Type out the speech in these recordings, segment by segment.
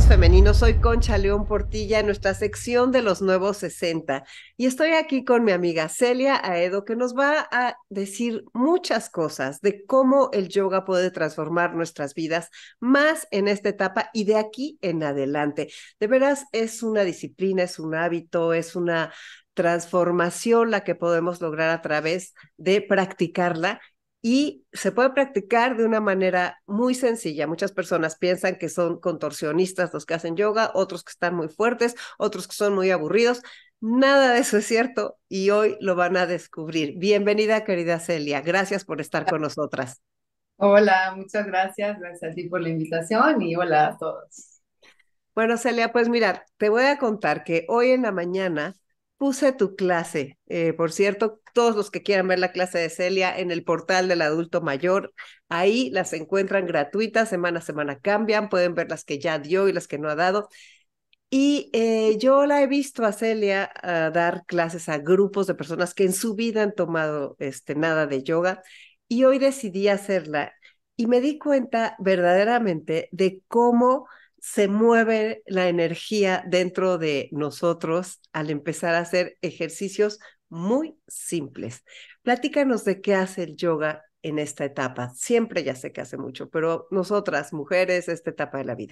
Femenino. Soy Concha León Portilla en nuestra sección de los nuevos 60 y estoy aquí con mi amiga Celia Aedo que nos va a decir muchas cosas de cómo el yoga puede transformar nuestras vidas más en esta etapa y de aquí en adelante. De veras es una disciplina, es un hábito, es una transformación la que podemos lograr a través de practicarla y se puede practicar de una manera muy sencilla. Muchas personas piensan que son contorsionistas los que hacen yoga, otros que están muy fuertes, otros que son muy aburridos. Nada de eso es cierto y hoy lo van a descubrir. Bienvenida, querida Celia. Gracias por estar con nosotras. Hola, muchas gracias. Gracias a ti por la invitación y hola a todos. Bueno, Celia, pues mira, te voy a contar que hoy en la mañana puse tu clase. Por cierto, todos los que quieran ver la clase de Celia en el portal del adulto mayor, ahí las encuentran gratuitas, semana a semana cambian, pueden ver las que ya dio y las que no ha dado. Y yo la he visto a Celia dar clases a grupos de personas que en su vida han tomado nada de yoga y hoy decidí hacerla y me di cuenta verdaderamente de cómo se mueve la energía dentro de nosotros al empezar a hacer ejercicios muy simples. Platícanos de qué hace el yoga en esta etapa. Siempre ya sé que hace mucho, pero nosotras, mujeres, esta etapa de la vida.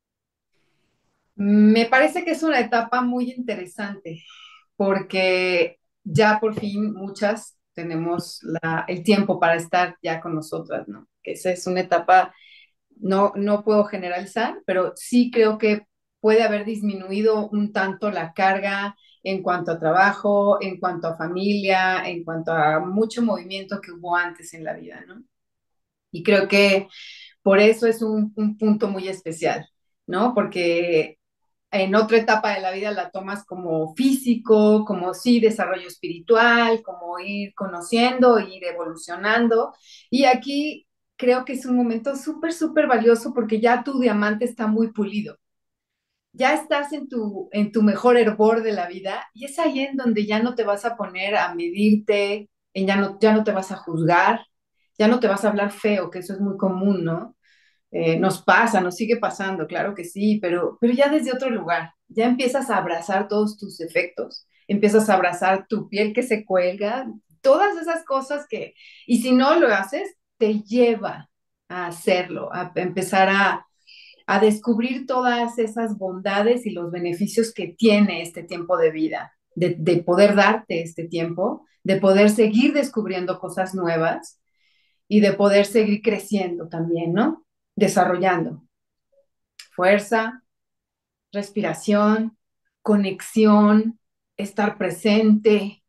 Me parece que es una etapa muy interesante porque ya por fin muchas tenemos el tiempo para estar ya con nosotras, ¿no? Que esa es una etapa, no puedo generalizar, pero sí creo que puede haber disminuido un tanto la carga en cuanto a trabajo, en cuanto a familia, en cuanto a mucho movimiento que hubo antes en la vida, ¿no? Y creo que por eso es un punto muy especial, ¿no? Porque en otra etapa de la vida la tomas como físico, como sí, desarrollo espiritual, como ir conociendo, ir evolucionando. Y aquí creo que es un momento súper, súper valioso porque ya tu diamante está muy pulido. Ya estás en tu mejor hervor de la vida y es ahí en donde ya no te vas a poner a medirte, ya no te vas a juzgar, ya no te vas a hablar feo, que eso es muy común, ¿no? Nos pasa, nos sigue pasando, claro que sí, pero ya desde otro lugar, ya empiezas a abrazar todos tus defectos, empiezas a abrazar tu piel que se cuelga, todas esas cosas y si no lo haces, te lleva a hacerlo, a empezar a descubrir todas esas bondades y los beneficios que tiene este tiempo de vida, de poder darte este tiempo, de poder seguir descubriendo cosas nuevas y de poder seguir creciendo también, ¿no? Desarrollando fuerza, respiración, conexión, estar presente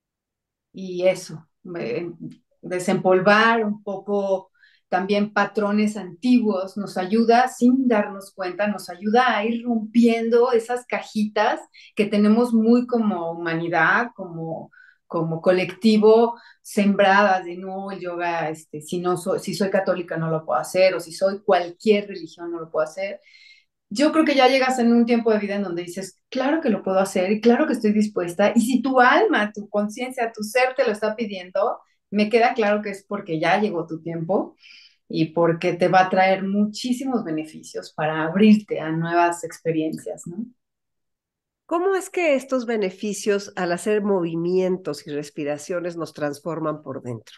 y eso, desempolvar un poco también patrones antiguos, nos ayuda sin darnos cuenta, nos ayuda a ir rompiendo esas cajitas que tenemos muy como humanidad, como colectivo, sembradas de no, el yoga, si soy católica no lo puedo hacer, o si soy cualquier religión no lo puedo hacer. Yo creo que ya llegas en un tiempo de vida en donde dices, claro que lo puedo hacer y claro que estoy dispuesta. Y si tu alma, tu conciencia, tu ser te lo está pidiendo, me queda claro que es porque ya llegó tu tiempo y porque te va a traer muchísimos beneficios para abrirte a nuevas experiencias, ¿no? ¿Cómo es que estos beneficios al hacer movimientos y respiraciones nos transforman por dentro?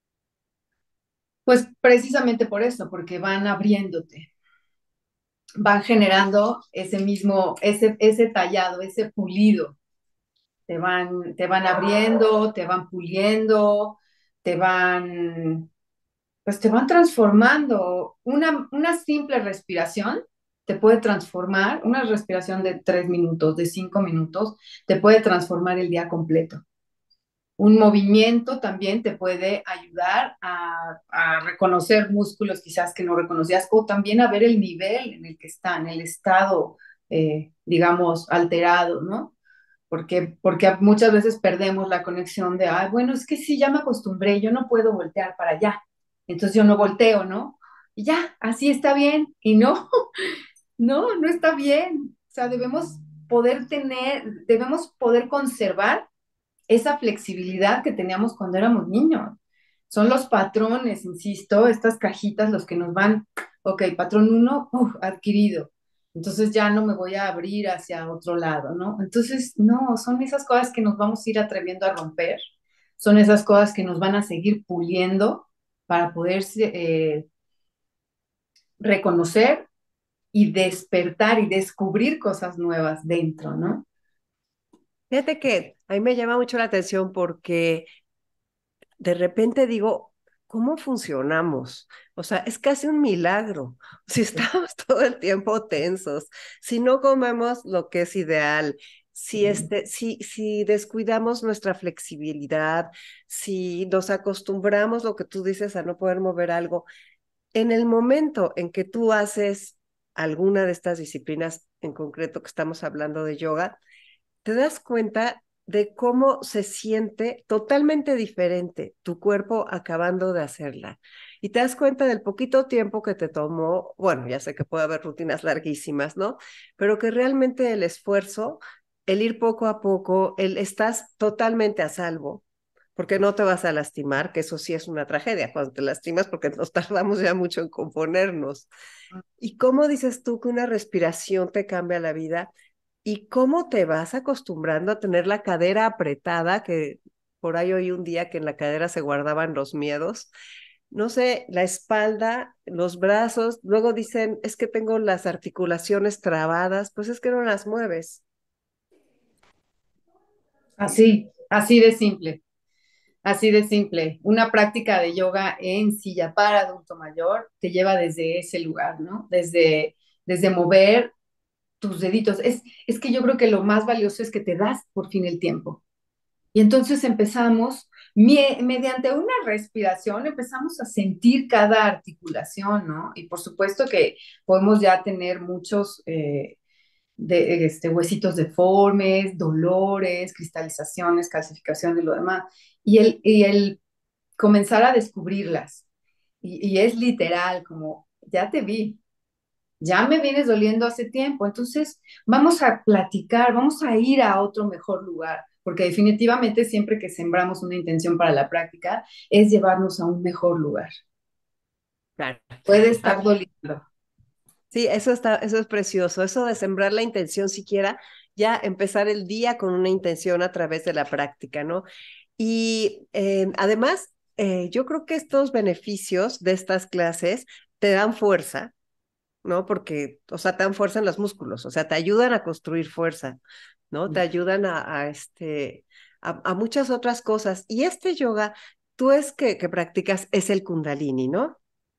Pues precisamente por eso, porque van abriéndote, van generando ese tallado, ese pulido, te van abriendo, te van puliendo, te van, pues te van transformando. Una simple respiración te puede transformar, una respiración de 3 minutos, de 5 minutos, te puede transformar el día completo. Un movimiento también te puede ayudar a reconocer músculos quizás que no reconocías o también a ver el nivel en el que están, el estado, digamos, alterado, ¿no? Porque muchas veces perdemos la conexión de, ay, bueno, es que sí, ya me acostumbré, yo no puedo voltear para allá, entonces yo no volteo, ¿no? Y ya, así está bien, y no, no está bien. O sea, debemos poder conservar esa flexibilidad que teníamos cuando éramos niños. Son los patrones, insisto, estas cajitas los que nos van, ok, patrón uno, adquirido. entonces ya no me voy a abrir hacia otro lado, ¿no? Entonces, no, son esas cosas que nos vamos a ir atreviendo a romper, son esas cosas que nos van a seguir puliendo para poder reconocer y despertar y descubrir cosas nuevas dentro, ¿no? Fíjate que a mí me llama mucho la atención porque de repente digo, ¿cómo funcionamos? O sea, es casi un milagro. Si estamos todo el tiempo tensos, si no comemos lo que es ideal, si descuidamos nuestra flexibilidad, si nos acostumbramos, lo que tú dices, a no poder mover algo, en el momento en que tú haces alguna de estas disciplinas en concreto que estamos hablando de yoga, te das cuenta de cómo se siente totalmente diferente tu cuerpo acabando de hacerla. Y te das cuenta del poquito tiempo que te tomó, bueno, ya sé que puede haber rutinas larguísimas, ¿no? Pero que realmente el esfuerzo, el ir poco a poco, el estás totalmente a salvo, porque no te vas a lastimar, que eso sí es una tragedia cuando te lastimas, porque nos tardamos ya mucho en componernos. ¿Y cómo dices tú que una respiración te cambia la vida? ¿Y cómo te vas acostumbrando a tener la cadera apretada? Que por ahí oí un día que en la cadera se guardaban los miedos. No sé, la espalda, los brazos, luego dicen, es que tengo las articulaciones trabadas, pues es que no las mueves. Así, así de simple. Así de simple. Una práctica de yoga en silla para adulto mayor te lleva desde ese lugar, ¿no? Desde mover tus deditos. Es que yo creo que lo más valioso es que te das por fin el tiempo. Y entonces empezamos, mediante una respiración, empezamos a sentir cada articulación, ¿no? Y por supuesto que podemos ya tener muchos huesitos deformes, dolores, cristalizaciones, calcificación de lo demás. Y el comenzar a descubrirlas. Y es literal, como, ya te vi, ya me vienes doliendo hace tiempo, entonces vamos a platicar, vamos a ir a otro mejor lugar, porque definitivamente siempre que sembramos una intención para la práctica es llevarnos a un mejor lugar. Claro. Puede Ah, estar doliendo. sí, eso es precioso. Eso de sembrar la intención siquiera, ya empezar el día con una intención a través de la práctica, ¿no? Y además, yo creo que estos beneficios de estas clases te dan fuerza, ¿no? Porque, o sea, te dan fuerza en los músculos, o sea, te ayudan a construir fuerza, ¿no? Te ayudan a muchas otras cosas. Y este yoga, tú es que practicas, es el Kundalini, ¿no?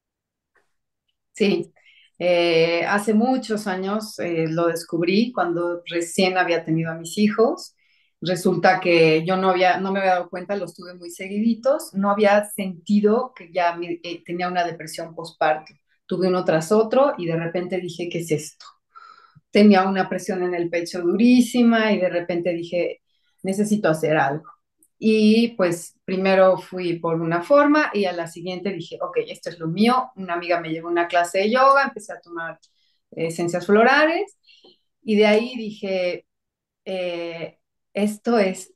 Sí, hace muchos años lo descubrí cuando recién había tenido a mis hijos. Resulta que yo no me había dado cuenta, los tuve muy seguiditos, no había sentido que ya tenía una depresión postparto. Tuve uno tras otro y de repente dije, ¿qué es esto? Tenía una presión en el pecho durísima y de repente dije, necesito hacer algo. Y pues primero fui por una forma y a la siguiente dije, ok, esto es lo mío. Una amiga me llevó a una clase de yoga, empecé a tomar esencias florales y de ahí dije, eh, esto es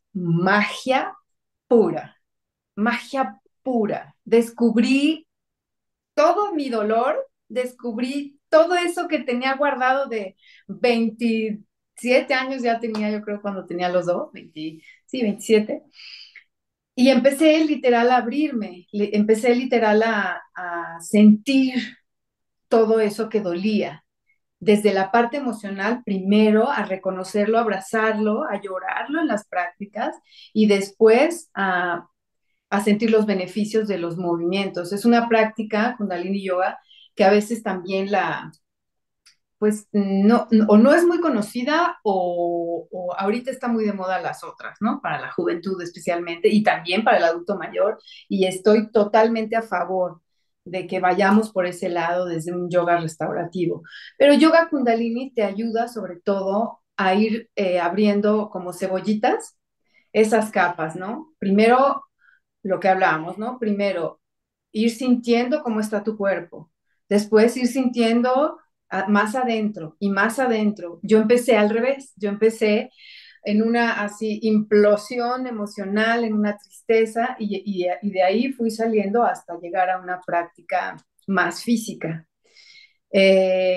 magia pura. Descubrí todo mi dolor, descubrí todo eso que tenía guardado de 27 años, ya tenía yo creo cuando tenía los dos, 20, sí, 27. Y empecé literal a abrirme, empecé literal a sentir todo eso que dolía, desde la parte emocional primero, a reconocerlo, a abrazarlo, a llorarlo en las prácticas y después a sentir los beneficios de los movimientos. Es una práctica, Kundalini Yoga, que a veces también pues no, o no es muy conocida o ahorita está muy de moda las otras, ¿no? Para la juventud especialmente y también para el adulto mayor. Y estoy totalmente a favor de que vayamos por ese lado desde un yoga restaurativo. Pero yoga Kundalini te ayuda sobre todo a ir abriendo como cebollitas esas capas, ¿no? Primero lo que hablábamos, ¿no? Primero, ir sintiendo cómo está tu cuerpo. Después ir sintiendo más adentro y más adentro. Yo empecé al revés, yo empecé en una así implosión emocional, en una tristeza y de ahí fui saliendo hasta llegar a una práctica más física.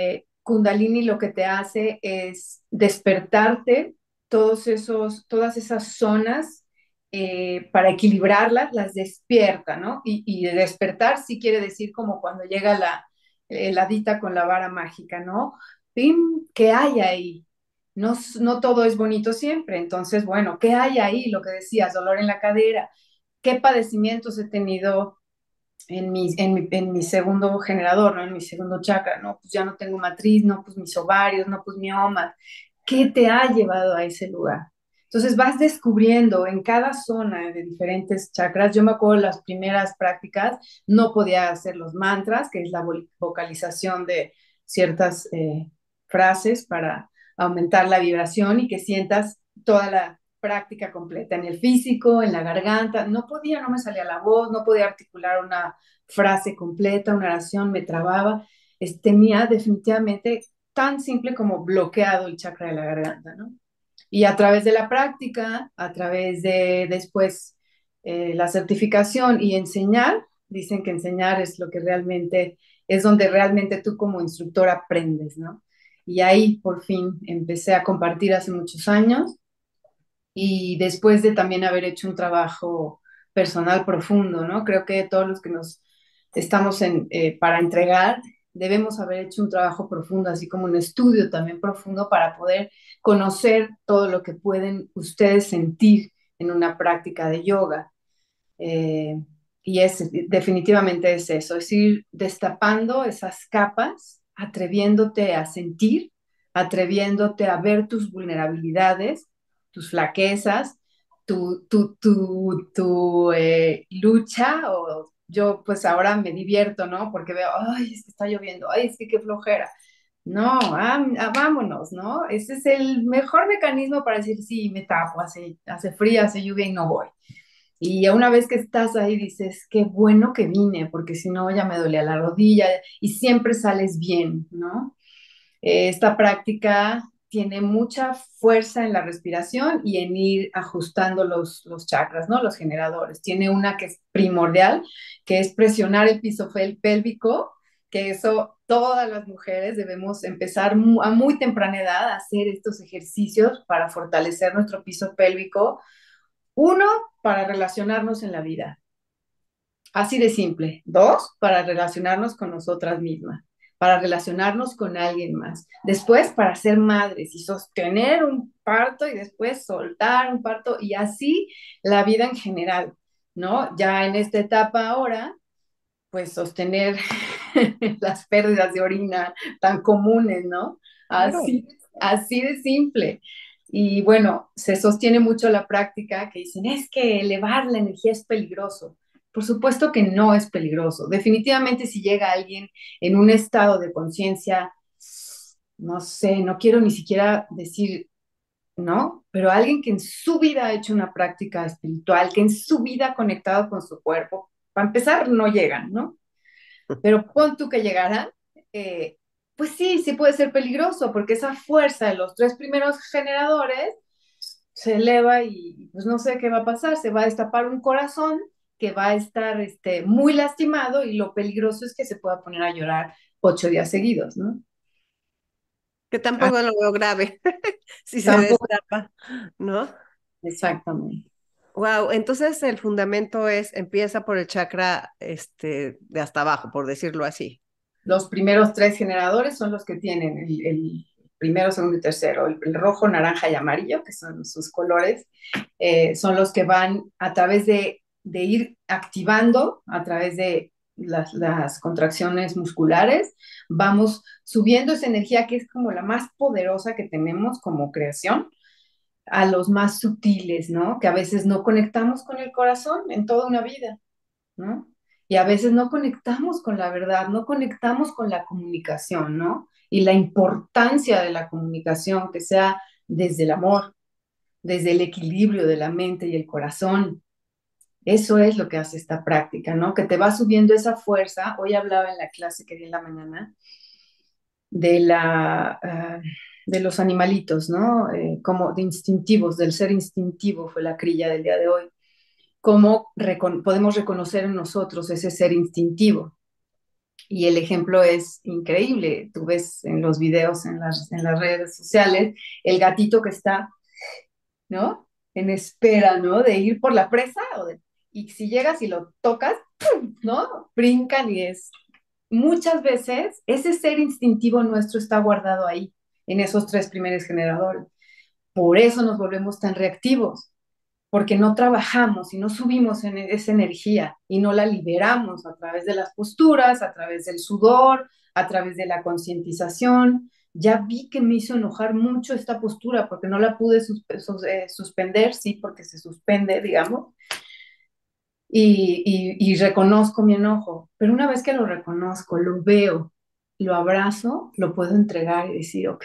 Kundalini lo que te hace es despertarte todas esas zonas para equilibrarlas, las despierta, ¿no? Y de despertar sí quiere decir como cuando llega la hadita con la vara mágica, ¿no? ¡Pim! ¿Qué hay ahí? No, no todo es bonito siempre, entonces, bueno, ¿qué hay ahí? Lo que decías, dolor en la cadera, ¿qué padecimientos he tenido en mi segundo generador, ¿no? En mi segundo chakra, ¿no? Pues ya no tengo matriz, no, pues mis ovarios, no, pues miomas. ¿Qué te ha llevado a ese lugar? Entonces vas descubriendo en cada zona de diferentes chakras. Yo me acuerdo las primeras prácticas, no podía hacer los mantras, que es la vocalización de ciertas frases para aumentar la vibración y que sientas toda la práctica completa en el físico, en la garganta. No podía, no me salía la voz, no podía articular una frase completa, una oración, me trababa. Tenía definitivamente tan simple como bloqueado el chakra de la garganta, ¿no? Y a través de la práctica, a través de después la certificación y enseñar, dicen que enseñar es lo que realmente, es donde realmente tú como instructor aprendes, ¿no? Y ahí por fin empecé a compartir hace muchos años y después de también haber hecho un trabajo personal profundo, ¿no? Creo que todos los que nos estamos para entregar, debemos haber hecho un trabajo profundo, así como un estudio también profundo para poder conocer todo lo que pueden ustedes sentir en una práctica de yoga. Eh, y definitivamente es eso, es ir destapando esas capas, atreviéndote a sentir, atreviéndote a ver tus vulnerabilidades, tus flaquezas, tu lucha, o yo pues ahora me divierto, ¿no? Porque veo, ay, es que está lloviendo, ay, es que qué flojera. No, vámonos, ¿no? Ese es el mejor mecanismo para decir, sí, me tapo, hace frío, hace lluvia y no voy. Y una vez que estás ahí dices, qué bueno que vine, porque si no ya me dolía la rodilla y siempre sales bien, ¿no? Esta práctica tiene mucha fuerza en la respiración y en ir ajustando los chakras, ¿no? Los generadores. Tiene una que es primordial, que es presionar el piso pélvico, que eso todas las mujeres debemos empezar a muy temprana edad a hacer estos ejercicios para fortalecer nuestro piso pélvico. Uno, para relacionarnos en la vida. Así de simple. Dos, para relacionarnos con nosotras mismas, para relacionarnos con alguien más. Después, para ser madres y sostener un parto y después soltar un parto y así la vida en general, ¿no? Ya en esta etapa ahora, pues sostener las pérdidas de orina tan comunes, ¿no? Claro. Así de simple. Y bueno, se sostiene mucho la práctica que dicen, es que elevar la energía es peligroso. Por supuesto que no es peligroso. Definitivamente si llega alguien en un estado de conciencia, no sé, no quiero ni siquiera decir, ¿no? Pero alguien que en su vida ha hecho una práctica espiritual, que en su vida ha conectado con su cuerpo, para empezar, no llegan, ¿no? Pero pon tú que llegara, eh, pues sí, sí puede ser peligroso, porque esa fuerza de los tres primeros generadores se eleva y pues no sé qué va a pasar, se va a destapar un corazón que va a estar muy lastimado y lo peligroso es que se pueda poner a llorar 8 días seguidos, ¿no? Que Ah, tampoco lo veo grave si se tampoco, destapa, ¿no? exactamente. Wow, entonces el fundamento empieza por el chakra, de hasta abajo, por decirlo así. Los primeros tres generadores son los que tienen el primero, segundo y tercero. El rojo, naranja y amarillo, que son sus colores, son los que van a través de ir activando, a través de las contracciones musculares, vamos subiendo esa energía que es como la más poderosa que tenemos como creación a los más sutiles, ¿no? Que a veces no conectamos con el corazón en toda una vida, ¿no? Y a veces no conectamos con la verdad, no conectamos con la comunicación, ¿no? Y la importancia de la comunicación, que sea desde el amor, desde el equilibrio de la mente y el corazón. Eso es lo que hace esta práctica, ¿no? Que te va subiendo esa fuerza. Hoy hablaba en la clase que di en la mañana de de los animalitos, ¿no? Como de instintivos, del ser instintivo fue la crilla del día de hoy. Cómo podemos reconocer en nosotros ese ser instintivo. Y el ejemplo es increíble. Tú ves en los videos en las redes sociales el gatito que está, ¿no? En espera, ¿no? De ir por la presa y si llegas y lo tocas, ¡pum! ¿No? Brincan y es. Muchas veces ese ser instintivo nuestro está guardado ahí, en esos tres primeros generadores. Por eso nos volvemos tan reactivos, porque no trabajamos y no subimos en esa energía y no la liberamos a través de las posturas, a través del sudor, a través de la concientización. Ya vi que me hizo enojar mucho esta postura porque no la pude suspender, sí, porque se suspende, digamos, y reconozco mi enojo. Pero una vez que lo reconozco, lo veo, lo abrazo, lo puedo entregar y decir, ok,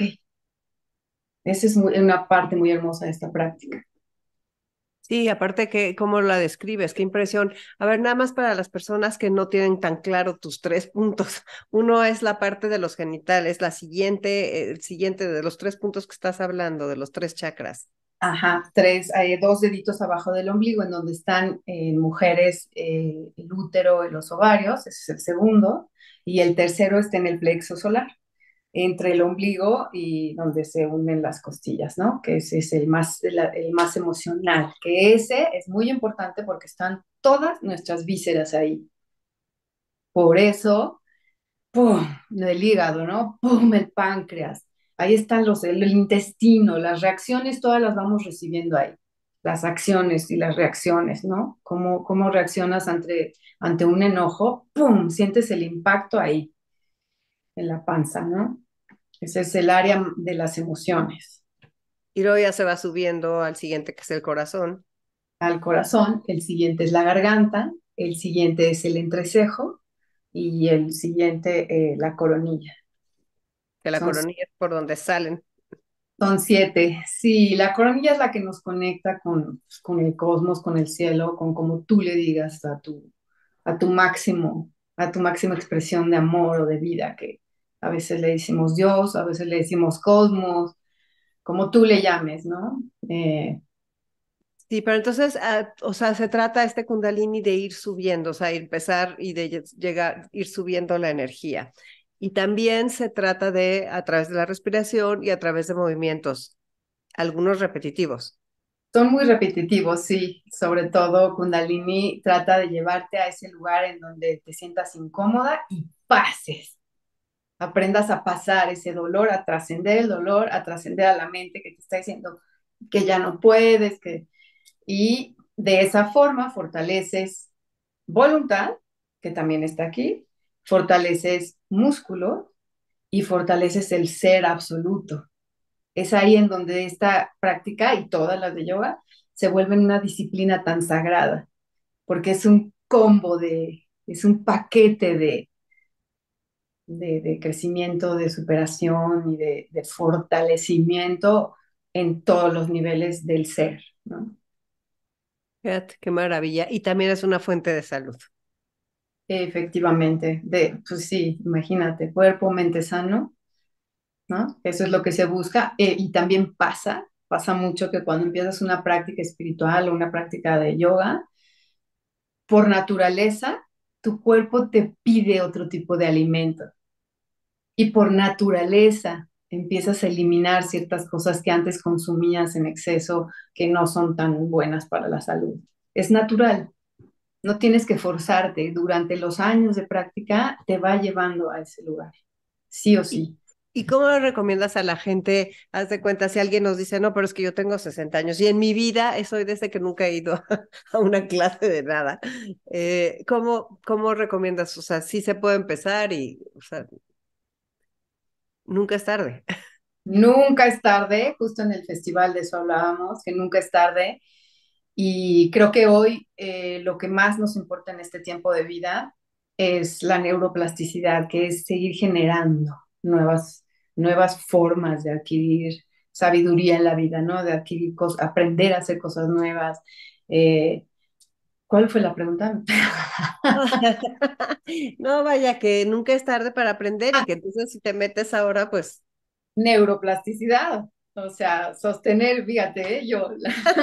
esa es una parte muy hermosa de esta práctica. Sí, aparte que, ¿cómo la describes? Qué impresión. A ver, nada más para las personas que no tienen tan claro tus tres puntos. Uno es la parte de los genitales, la siguiente, el siguiente de los tres puntos que estás hablando, de los tres chakras. Ajá, tres, hay dos deditos abajo del ombligo en donde están mujeres el útero y los ovarios, ese es el segundo, y el tercero está en el plexo solar, entre el ombligo y donde se unen las costillas, ¿no? Que ese es el más emocional, que ese es muy importante porque están todas nuestras vísceras ahí. Por eso ¡pum! El hígado, ¿no? ¡Pum! El páncreas. Ahí están el intestino, las reacciones, todas las vamos recibiendo ahí. Las acciones y las reacciones, ¿no? ¿Cómo reaccionas ante un enojo? ¡Pum! Sientes el impacto ahí, en la panza, ¿no? Ese es el área de las emociones. Y luego ya se va subiendo al siguiente, que es el corazón, Al corazón, el siguiente es la garganta, el siguiente es el entrecejo y el siguiente la coronilla. que la Son coronilla es por donde salen. Son siete. Sí, la coronilla es la que nos conecta con el cosmos, con el cielo, con como tú le digas a tu máximo, a tu máxima expresión de amor o de vida, que a veces le decimos Dios, a veces le decimos cosmos, como tú le llames, ¿no? Sí, pero entonces, o sea, se trata este Kundalini de ir subiendo, o sea, empezar y de llegar, ir subiendo la energía. Y también se trata de, a través de la respiración y a través de movimientos, algunos repetitivos. Son muy repetitivos, sí, sobre todo Kundalini trata de llevarte a ese lugar en donde te sientas incómoda y pases. Aprendas a pasar ese dolor, a trascender el dolor, a trascender a la mente que te está diciendo que ya no puedes, y de esa forma fortaleces voluntad, que también está aquí, fortaleces músculo y fortaleces el ser absoluto. Es ahí en donde esta práctica y todas las de yoga se vuelven una disciplina tan sagrada, porque es un combo es un paquete de crecimiento, de superación y de fortalecimiento en todos los niveles del ser, ¿no? Fíjate, qué maravilla. Y también es una fuente de salud. Efectivamente, pues sí, imagínate, cuerpo, mente sano, ¿no? Eso es lo que se busca. Y también pasa mucho que cuando empiezas una práctica espiritual o una práctica de yoga, por naturaleza, tu cuerpo te pide otro tipo de alimento. Y por naturaleza empiezas a eliminar ciertas cosas que antes consumías en exceso que no son tan buenas para la salud. Es natural, no tienes que forzarte. Durante los años de práctica te va llevando a ese lugar, sí o ¿Y, sí. y cómo le recomiendas a la gente? Haz de cuenta, si alguien nos dice, no, pero es que yo tengo 60 años y en mi vida soy desde que nunca he ido a una clase de nada. ¿Cómo recomiendas? O sea, sí se puede empezar y, o sea, nunca es tarde. Nunca es tarde, justo en el festival de eso hablábamos, que nunca es tarde. Y creo que hoy lo que más nos importa en este tiempo de vida es la neuroplasticidad, que es seguir generando nuevas formas de adquirir sabiduría en la vida, ¿no? De adquirir cosas, aprender a hacer cosas nuevas. Eh, ¿Cuál fue la pregunta? No, vaya, que nunca es tarde para aprender y que entonces si te metes ahora, pues Neuroplasticidad, o sea, sostener, fíjate, yo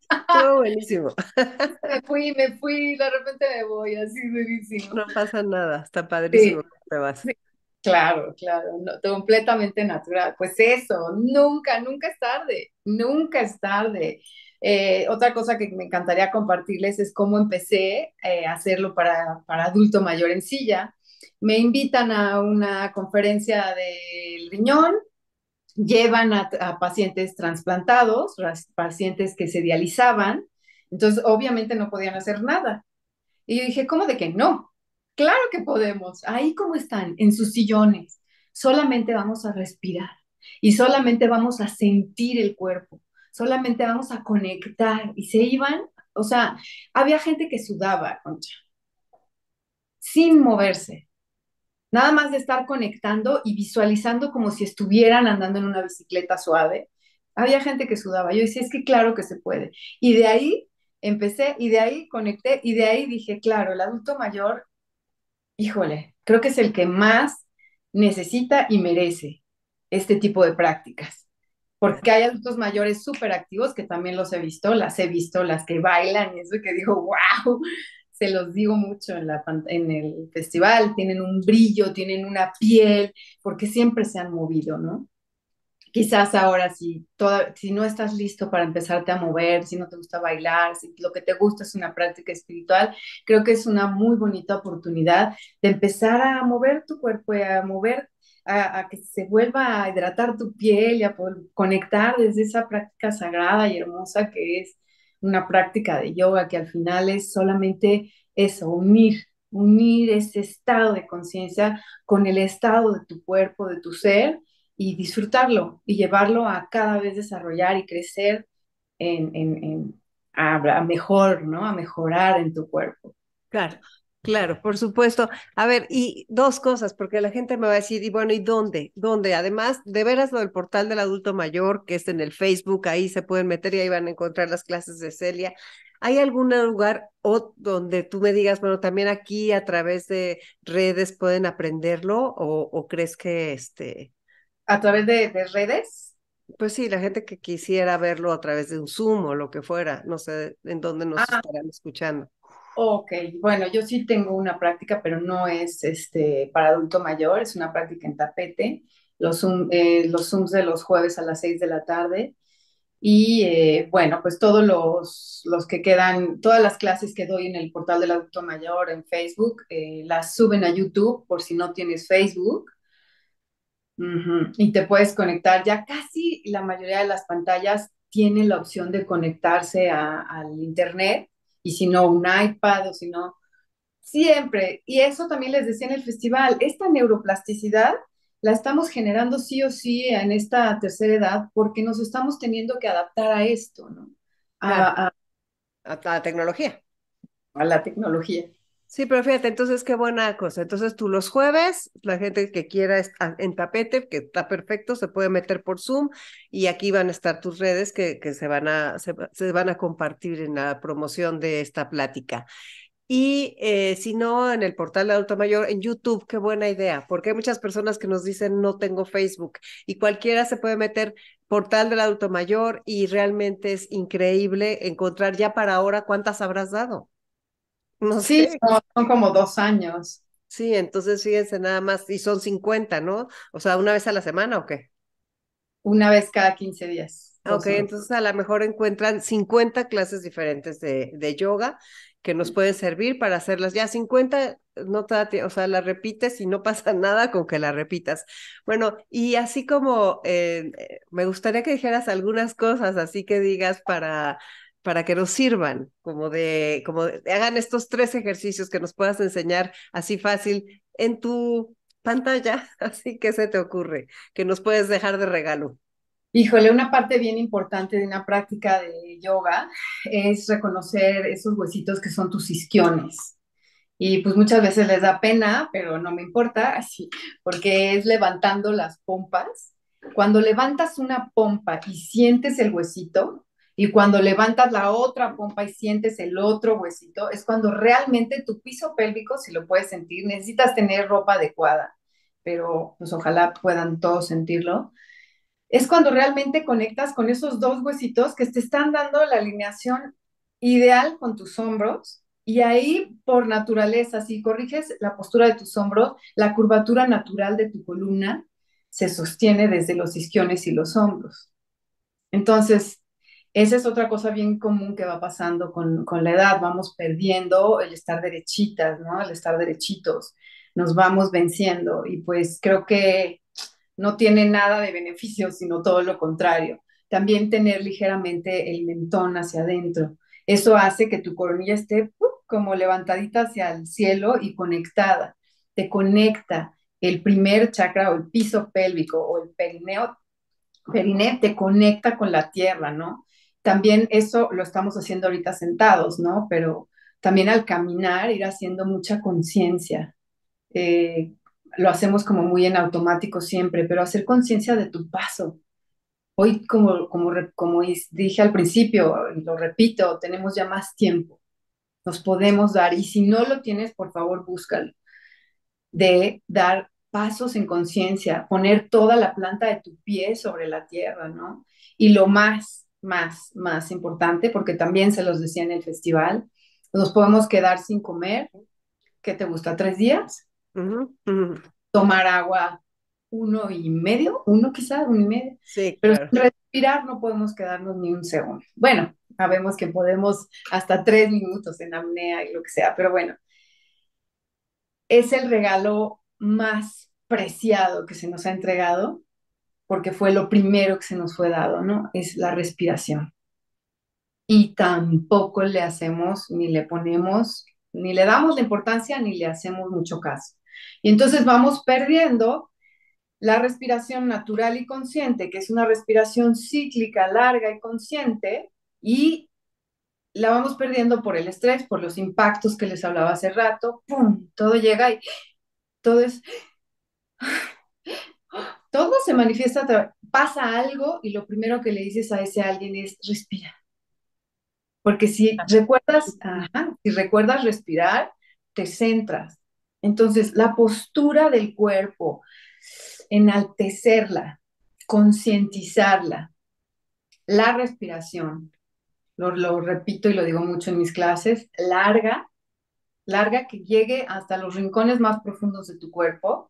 Estuvo buenísimo. Me fui, de repente me voy, así durísimo. No pasa nada, está padrísimo Sí, que te vas. sí, claro, claro, no, completamente natural. Pues eso, nunca, nunca es tarde, nunca es tarde. Otra cosa que me encantaría compartirles es cómo empecé a hacerlo para adulto mayor en silla. Me invitan a una conferencia del riñón, llevan a pacientes trasplantados, pacientes que se dializaban, entonces obviamente no podían hacer nada. Y yo dije, ¿cómo de que no? Claro que podemos. Ahí como están, en sus sillones. Solamente vamos a respirar y solamente vamos a sentir el cuerpo. Solamente vamos a conectar. Y se iban, o sea, había gente que sudaba, Concha, sin moverse. Nada más de estar conectando y visualizando como si estuvieran andando en una bicicleta suave. Había gente que sudaba. Yo decía, es que claro que se puede. Y de ahí empecé y de ahí conecté y de ahí dije, claro, el adulto mayor, híjole, creo que es el que más necesita y merece este tipo de prácticas. Porque hay adultos mayores súper activos que también los he visto, las que bailan y eso que digo, wow, se los digo mucho en el festival, tienen un brillo, tienen una piel, porque siempre se han movido, ¿no? Quizás ahora si no estás listo para empezarte a mover, si no te gusta bailar, si lo que te gusta es una práctica espiritual, creo que es una muy bonita oportunidad de empezar a mover tu cuerpo y a mover, a que se vuelva a hidratar tu piel y a poder conectar desde esa práctica sagrada y hermosa que es una práctica de yoga, que al final es solamente eso, unir ese estado de conciencia con el estado de tu cuerpo, de tu ser y disfrutarlo y llevarlo a cada vez desarrollar y crecer a mejor, ¿no? A mejorar en tu cuerpo. Claro, claro, por supuesto. A ver, y dos cosas, porque la gente me va a decir, y bueno, ¿y dónde? ¿Dónde? Además, de veras lo del portal del adulto mayor, que es en el Facebook, ahí se pueden meter y ahí van a encontrar las clases de Celia. ¿Hay algún lugar o donde tú me digas, bueno, también aquí a través de redes pueden aprenderlo o crees que A través de redes. pues sí, la gente que quisiera verlo a través de un Zoom o lo que fuera, no sé en dónde nos Ah, estarán escuchando. ok. Bueno, yo sí tengo una práctica, pero no es para adulto mayor, es una práctica en tapete. Los Zooms de los jueves a las 6 de la tarde. Y bueno, pues todos los que quedan, todas las clases que doy en el portal del adulto mayor en Facebook, las suben a YouTube por si no tienes Facebook. Ujú. Y te puedes conectar. Ya casi la mayoría de las pantallas tienen la opción de conectarse al internet. Y si no, un iPad o si no, siempre. Y eso también les decía en el festival, esta neuroplasticidad la estamos generando sí o sí en esta tercera edad porque nos estamos teniendo que adaptar a esto, ¿no? Claro, A, a, a la tecnología. a la tecnología. Sí, pero fíjate, entonces qué buena cosa. Entonces tú los jueves, la gente que quiera en tapete, que está perfecto, se puede meter por Zoom y aquí van a estar tus redes que se van a compartir en la promoción de esta plática. Y si no, en el portal de Adulto Mayor, en YouTube, qué buena idea, porque hay muchas personas que nos dicen no tengo Facebook y cualquiera se puede meter portal del Adulto Mayor y realmente es increíble encontrar ya para ahora cuántas habrás dado. No Sí, sé. son como 2 años, Sí, entonces fíjense nada más, y son 50, ¿no? O sea, una vez a la semana, ¿o qué? una vez cada 15 días, Ah, ok, 2 años. entonces a lo mejor encuentran 50 clases diferentes de yoga que nos pueden servir para hacerlas. Ya 50 no te da o sea, las repites y no pasa nada con que las repitas. Bueno, y así como me gustaría que dijeras algunas cosas, así que digas para que nos sirvan, hagan estos tres ejercicios que nos puedas enseñar así fácil en tu pantalla, así que se te ocurre, que nos puedes dejar de regalo. Híjole, una parte bien importante de una práctica de yoga es reconocer esos huesitos que son tus isquiones. Y pues muchas veces les da pena, pero no me importa, así, porque es levantando las pompas. Cuando levantas una pompa y sientes el huesito, y cuando levantas la otra pompa y sientes el otro huesito, es cuando realmente tu piso pélvico, si lo puedes sentir, necesitas tener ropa adecuada, pero pues ojalá puedan todos sentirlo. es cuando realmente conectas con esos dos huesitos que te están dando la alineación ideal con tus hombros. Y ahí, por naturaleza, si corriges la postura de tus hombros, la curvatura natural de tu columna se sostiene desde los isquiones y los hombros. Entonces, esa es otra cosa bien común que va pasando con la edad. Vamos perdiendo el estar derechitas, ¿no? El estar derechitos. Nos vamos venciendo. Y pues creo que no tiene nada de beneficio, sino todo lo contrario. También tener ligeramente el mentón hacia adentro. Eso hace que tu coronilla esté como levantadita hacia el cielo y conectada. Te conecta el primer chakra o el piso pélvico o el periné, te conecta con la tierra, ¿no? También eso lo estamos haciendo ahorita sentados, ¿no? Pero también al caminar, ir haciendo mucha conciencia. Eh, lo hacemos como muy en automático siempre, pero hacer conciencia de tu paso. Hoy, como dije al principio, y lo repito, tenemos ya más tiempo, nos podemos dar, y si no lo tienes, por favor, búscalo, de dar pasos en conciencia, poner toda la planta de tu pie sobre la tierra, ¿no? Y lo más importante, porque también se los decía en el festival, nos podemos quedar sin comer, ¿qué te gusta? ¿3 días? Ujú, ujú. Tomar agua 1 y medio, uno quizás, 1 y medio, Sí, pero claro. sin respirar no podemos quedarnos ni un segundo. Bueno, sabemos que podemos hasta 3 minutos en apnea y lo que sea, pero bueno, es el regalo más preciado que se nos ha entregado porque fue lo primero que se nos fue dado, ¿no? Es la respiración. Y tampoco le hacemos, ni le ponemos, ni le damos la importancia, ni le hacemos mucho caso. Y entonces vamos perdiendo la respiración natural y consciente, que es una respiración cíclica, larga y consciente, y la vamos perdiendo por el estrés, por los impactos que les hablaba hace rato, ¡pum! Todo llega y todo es, todo se manifiesta, pasa algo y lo primero que le dices a ese alguien es respira. Porque si recuerdas, ajá, si recuerdas respirar, te centras. Entonces, la postura del cuerpo, enaltecerla, concientizarla, la respiración, lo repito y lo digo mucho en mis clases, larga, larga que llegue hasta los rincones más profundos de tu cuerpo,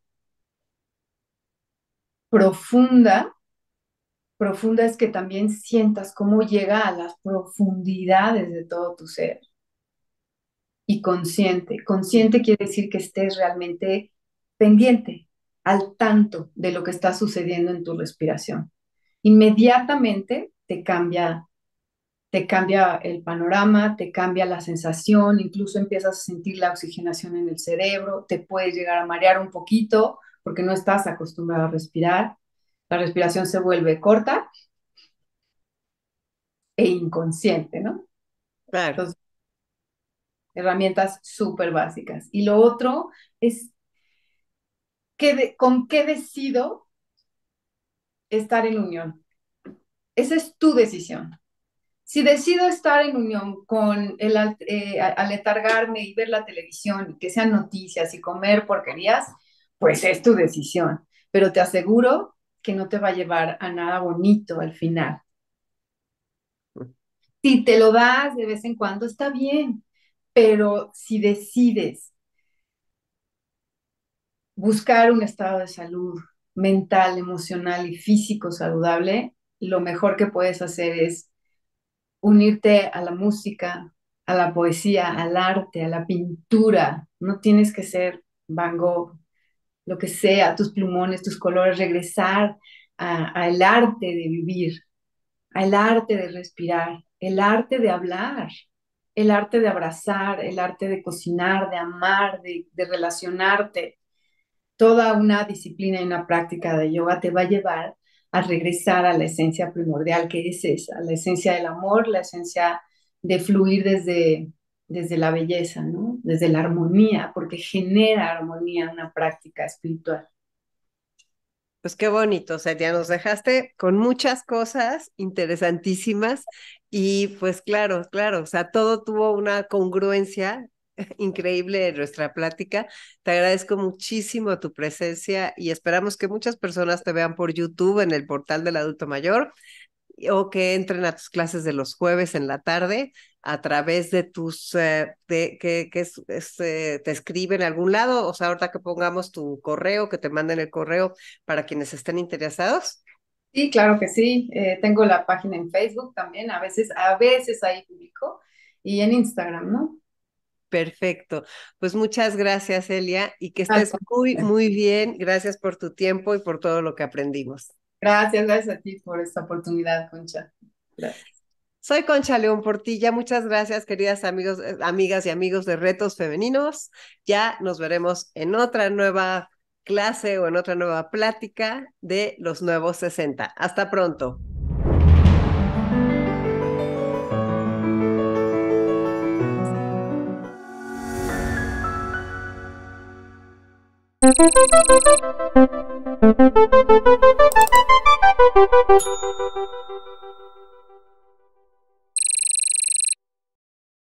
profunda, profunda es que también sientas cómo llega a las profundidades de todo tu ser. Y consciente. Consciente quiere decir que estés realmente pendiente, al tanto de lo que está sucediendo en tu respiración. Inmediatamente te cambia el panorama, te cambia la sensación, incluso empiezas a sentir la oxigenación en el cerebro, te puedes llegar a marear un poquito porque no estás acostumbrado a respirar. La respiración se vuelve corta e inconsciente, ¿no? Claro. Entonces, herramientas súper básicas. Y lo otro es con qué decido estar en unión. Esa es tu decisión. Si decido estar en unión con aletargarme y ver la televisión y que sean noticias y comer porquerías, pues es tu decisión. Pero te aseguro que no te va a llevar a nada bonito al final. Si te lo das de vez en cuando, está bien, pero si decides buscar un estado de salud mental, emocional y físico saludable, lo mejor que puedes hacer es unirte a la música, a la poesía, al arte, a la pintura. No tienes que ser Van Gogh, lo que sea, tus plumones, tus colores, regresar al arte de vivir, al arte de respirar, el arte de hablar, el arte de abrazar, el arte de cocinar, de amar, de relacionarte. Toda una disciplina y una práctica de yoga te va a llevar a regresar a la esencia primordial que es esa, la esencia del amor, la esencia de fluir desde la belleza, ¿no? Desde la armonía, porque genera armonía una práctica espiritual. Pues qué bonito, Celia, nos dejaste con muchas cosas interesantísimas y pues claro, claro, o sea, todo tuvo una congruencia increíble nuestra plática. Te agradezco muchísimo tu presencia y esperamos que muchas personas te vean por YouTube en el portal del adulto mayor o que entren a tus clases de los jueves en la tarde a través de tus, te escriben a algún lado, o sea, ahorita que pongamos tu correo, que te manden el correo para quienes estén interesados. Sí, claro que sí. Tengo la página en Facebook también, a veces ahí publico, y en Instagram, ¿no? Perfecto. Pues muchas gracias, Elia, y que Al estés muy, contrario. muy bien. Gracias por tu tiempo y por todo lo que aprendimos. Gracias a ti por esta oportunidad, Concha. Gracias. Soy Concha León Portilla. Muchas gracias, queridas amigos, amigas y amigos de Retos Femeninos. Ya nos veremos en otra nueva clase o en otra nueva plática de los nuevos 60. Hasta pronto.